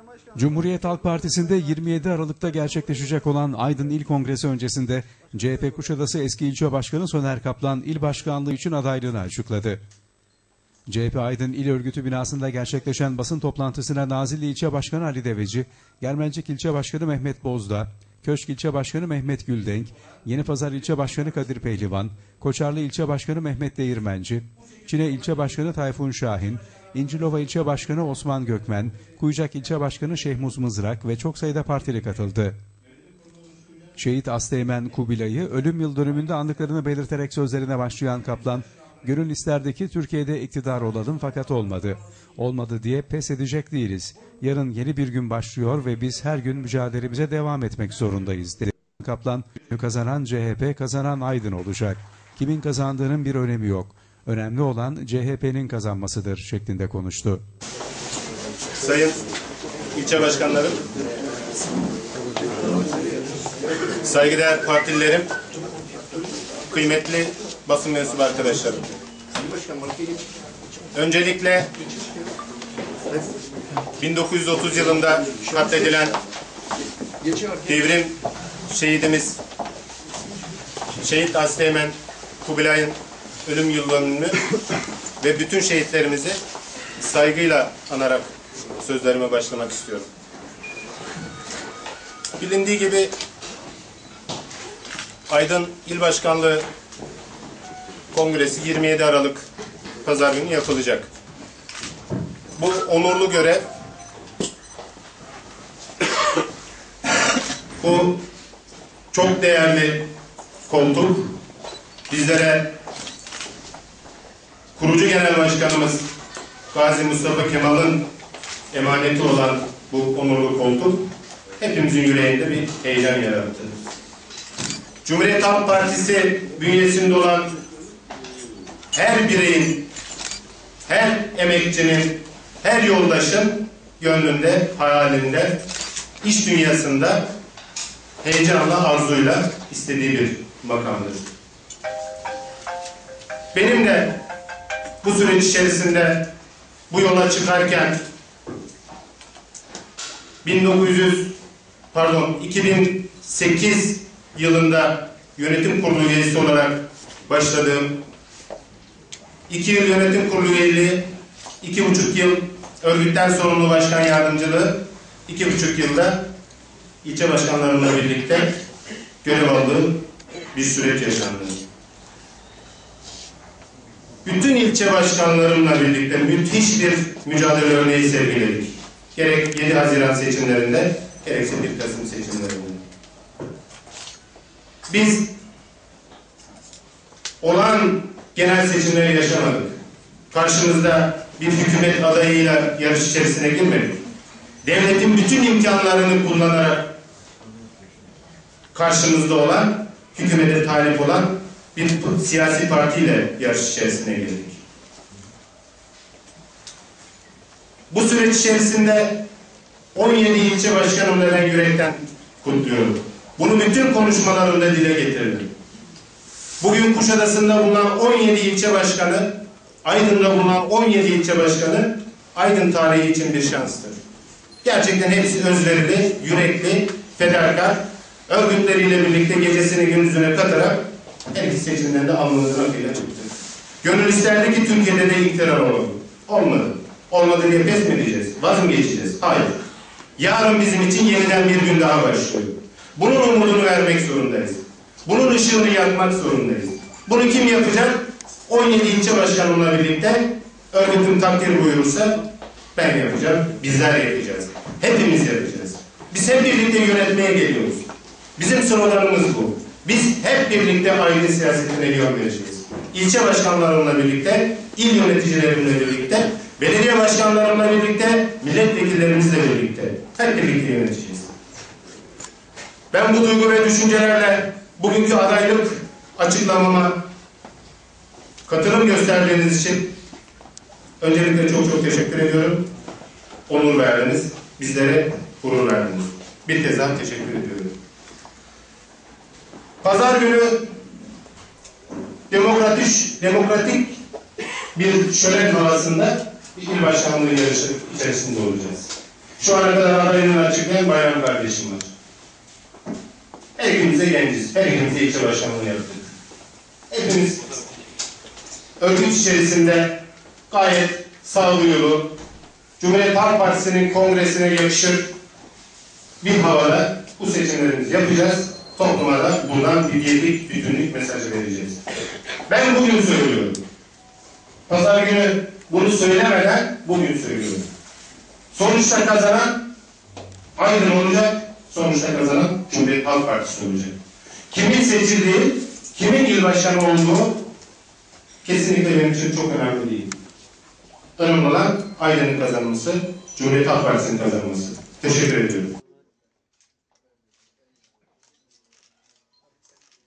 Cumhuriyet Halk Partisi'nde 27 Aralık'ta gerçekleşecek olan Aydın İl Kongresi öncesinde CHP Kuşadası Eski İlçe Başkanı Soner Kaplan il başkanlığı için adaylığını açıkladı. CHP Aydın İl Örgütü binasında gerçekleşen basın toplantısına Nazilli İlçe Başkanı Ali Deveci, Germencik İlçe Başkanı Mehmet Bozdağ, Köşk İlçe Başkanı Mehmet Güldenk, Yenipazar İlçe Başkanı Kadir Pehlivan, Koçarlı İlçe Başkanı Mehmet Değirmenci, Çine İlçe Başkanı Tayfun Şahin, İncilova İlçe Başkanı Osman Gökmen, Kuyucak İlçe Başkanı Şehmuz Mızrak ve çok sayıda partili katıldı. Şehit Asteğmen Kubilay'ı ölüm yıl dönümünde andıklarını belirterek sözlerine başlayan Kaplan, "Gönül isterdi ki Türkiye'de iktidar olalım fakat olmadı. Olmadı diye pes edecek değiliz. Yarın yeni bir gün başlıyor ve biz her gün mücadelemize devam etmek zorundayız." dedi. Kaplan, "Kazanan CHP, kazanan Aydın olacak. Kimin kazandığının bir önemi yok. Önemli olan CHP'nin kazanmasıdır" şeklinde konuştu. Sayın ilçe başkanlarım, saygıdeğer partililerim, kıymetli basın mensubu arkadaşlarım. Öncelikle 1930 yılında katledilen devrim şehidimiz Şehit Asteğmen Kubilay'ın ölüm yıl dönümünü ve bütün şehitlerimizi saygıyla anarak sözlerime başlamak istiyorum. Bilindiği gibi Aydın İl Başkanlığı Kongresi 27 Aralık Pazar günü yapılacak. Bu onurlu görev, bu çok değerli koltuk bizlere kurucu genel başkanımız Gazi Mustafa Kemal'ın emaneti olan bu onurlu koltuk hepimizin yüreğinde bir heyecan yarattı. Cumhuriyet Halk Partisi bünyesinde olan her bireyin, her emekçinin, her yoldaşın gönlünde, hayalinde, iş dünyasında heyecanla, arzuyla istediği bir makamdır. Benim de bu süreç içerisinde bu yola çıkarken 2008 yılında yönetim kurulu üyesi olarak başladığım 2 yıl yönetim kurulu üyeliği, 2,5 yıl örgütten sorumlu başkan yardımcılığı, 2,5 yılda ilçe başkanlarımla birlikte görev aldığım bir süreç yaşandı. Bütün ilçe başkanlarımla birlikte müthiş bir mücadele örneği sergiledik. Gerek 7 Haziran seçimlerinde, gerekse 1 Kasım seçimlerinde. Biz olan genel seçimleri yaşamadık. Karşımızda bir hükümet adayıyla yarış içerisine girmedik. Devletin bütün imkanlarını kullanarak karşımızda olan, hükümete talip olan bir siyasi partiyle yarış içerisine girdik. Bu süreç içerisinde 17 ilçe başkanımla ben yürekten kutluyorum. Bunu bütün konuşmalarımda dile getirdim. Bugün Kuşadası'nda bulunan 17 ilçe başkanı, Aydın'da bulunan 17 ilçe başkanı Aydın tarihi için bir şanstır. Gerçekten hepsi özverili, yürekli, fedakar, örgütleriyle birlikte gecesini gündüzüne katarak her iki seçimden de alnımızın akıyla çıktı. Gönül isterdi ki Türkiye'de de iktidar olalım. Olmadı. Olmadı diye pes mi edeceğiz? Vaz mı geçeceğiz? Hayır. Yarın bizim için yeniden bir gün daha başlıyor. Bunun umudunu vermek zorundayız. Bunun ışığını yakmak zorundayız. Bunu kim yapacak? 17 ilçe başkanımla birlikte örgütüm takdir buyurursa ben yapacağım, bizler yapacağız. Hepimiz yapacağız. Biz hep birlikte yönetmeye geliyoruz. Bizim sloganımız bu. Biz hep birlikte aile siyasetine yön vereceğiz. İlçe başkanlarımla birlikte, il yöneticilerimle birlikte, belediye başkanlarımla birlikte, milletvekillerimizle birlikte hep birlikte yöneteceğiz. Ben bu duygu ve düşüncelerle bugünkü adaylık açıklamama katılım gösterdiğiniz için öncelikle çok çok teşekkür ediyorum. Onur verdiniz, bizlere gurur verdiniz. Bir kez daha teşekkür ediyorum. Pazar günü demokratik bir şölen havasında bir il başkanlığı yarışı içerisinde olacağız. Şu ana kadar adaylığını açıklayan bayan kardeşim var. Her ikimiz de genciz. Her ikimiz de ilçe başkanlığı yaptık. Hepimiz örgüt içerisinde gayet sağduyulu, Cumhuriyet Halk Partisi'nin kongresine yakışır bir havada bu seçimlerimizi yapacağız. Topluma da buradan bir birlik, bütünlük mesajı vereceğiz. Ben bugün söylüyorum. Pazar günü bunu söylemeden bugün söylüyorum. Sonuçta kazanan Aydın olacak, sonuçta kazanan Cumhuriyet Halk Partisi olacak. Kimin seçildiği, kimin il başkanı olduğu kesinlikle benim için çok önemli değil. Önemli olan Aydın'ın kazanması, Cumhuriyet Halk Partisi'nin kazanması. Teşekkür ediyorum.